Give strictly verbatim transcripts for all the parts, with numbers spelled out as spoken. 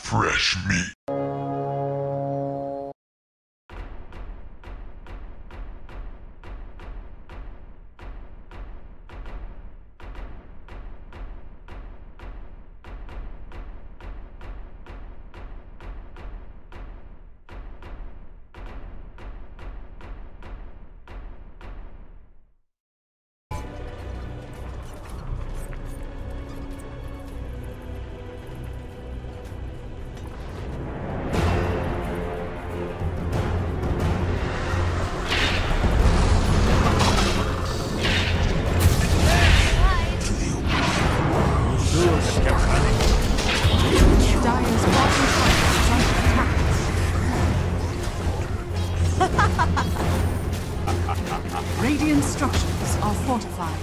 fresh meat. Radiant structures are fortified.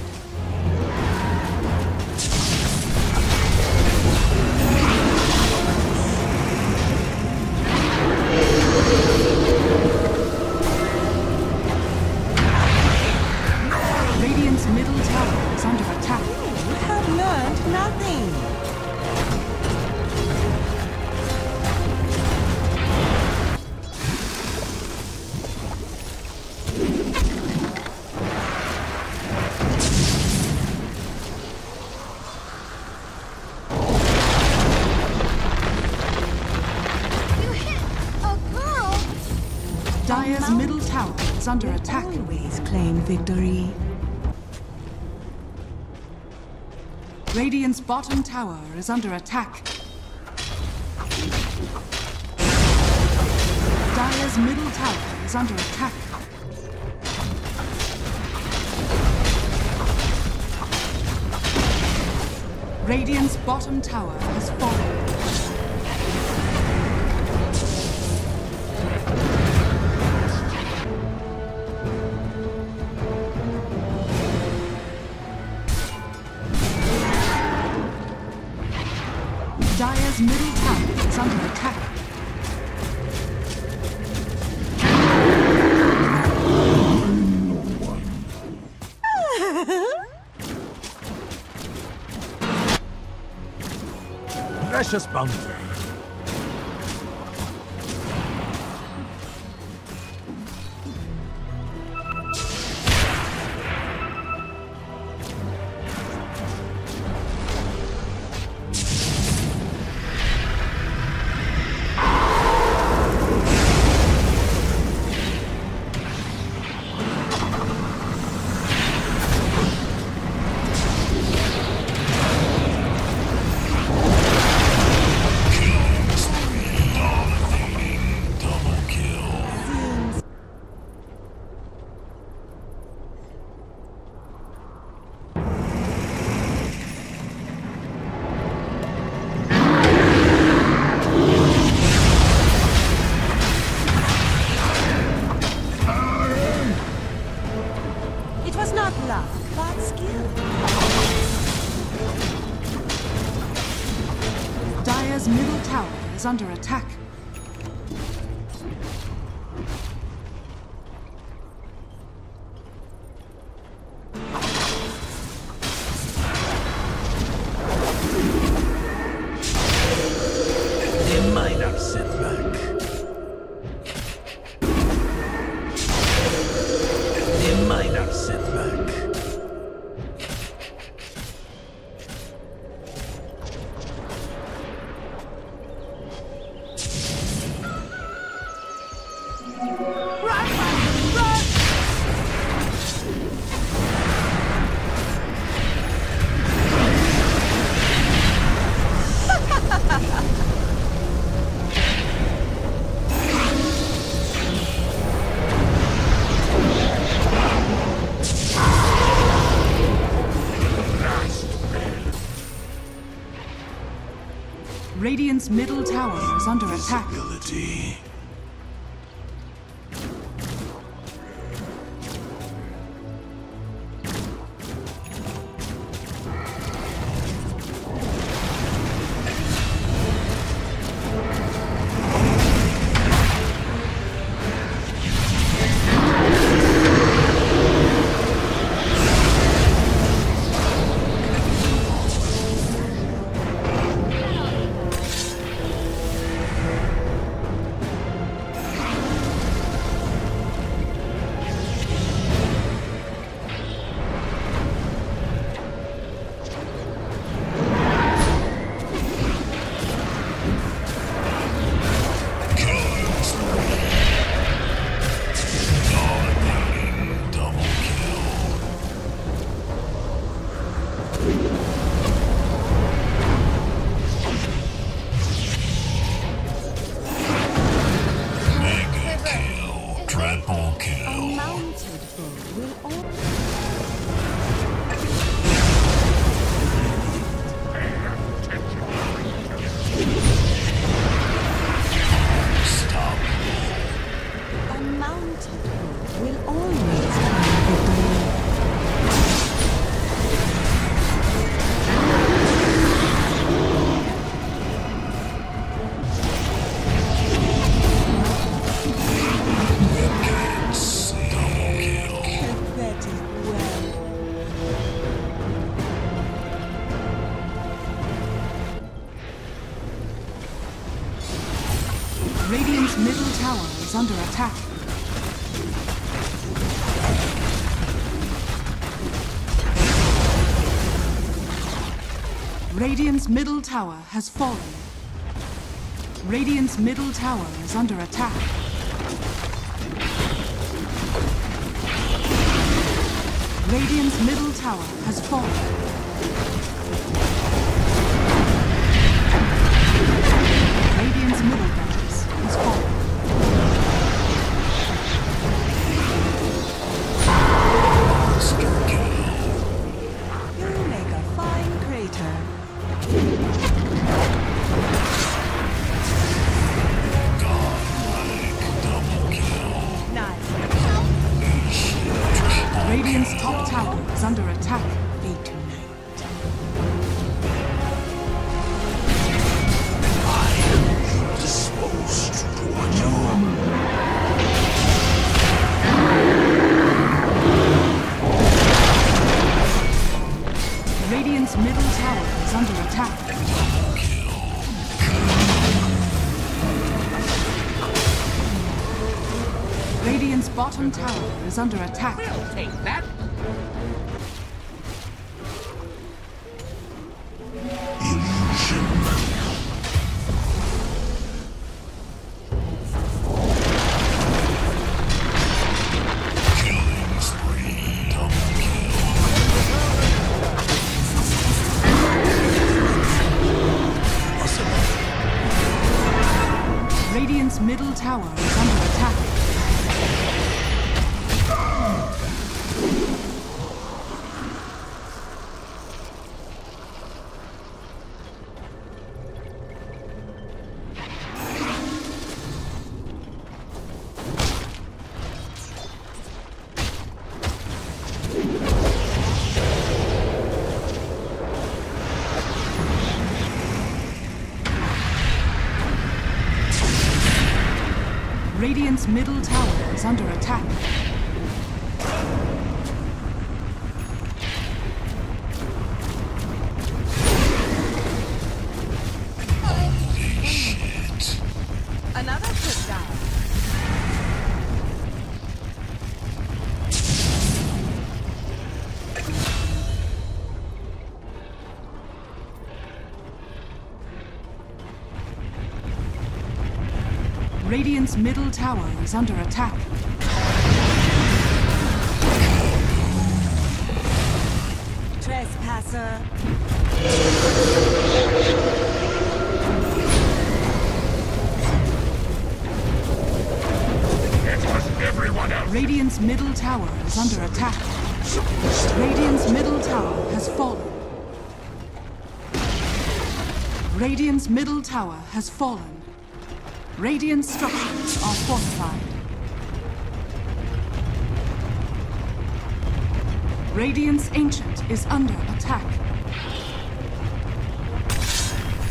Radiant's middle tower is under attack. You have learned nothing. Dire's middle tower is under attack. Always claim victory. Radiant's bottom tower is under attack. Dire's middle tower is under attack. Radiant's bottom tower has fallen. Dire's middle tower is under attack. Precious bounty. Dire's middle tower is under attack. A minor setback. A minor setback. Radiant's middle tower is under attack. Invisibility. Radiant's middle tower is under attack. Radiant's middle tower has fallen. Radiant's middle tower is under attack. Radiant's middle tower has fallen. Radiant's middle barracks has fallen. You make a fine crater. Nice. Radiant's top tower is under attack. Be tonight. Disposed toward you. Radiant's middle tower is under attack. Radiant's bottom tower is under attack. We'll take that. Killing spree. Double kill. Radiant's middle tower is under attack. Radiant's middle tower is under attack. Holy shit. Another good guy. Radiant's middle tower is under attack. Trespasser. It was everyone else. Radiant's middle tower is under attack. Radiant's middle tower has fallen. Radiant's middle tower has fallen. Radiant structures are fortified. Radiant's Ancient is under attack.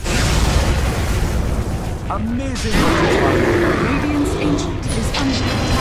Amazing. Radiant's Ancient is under attack.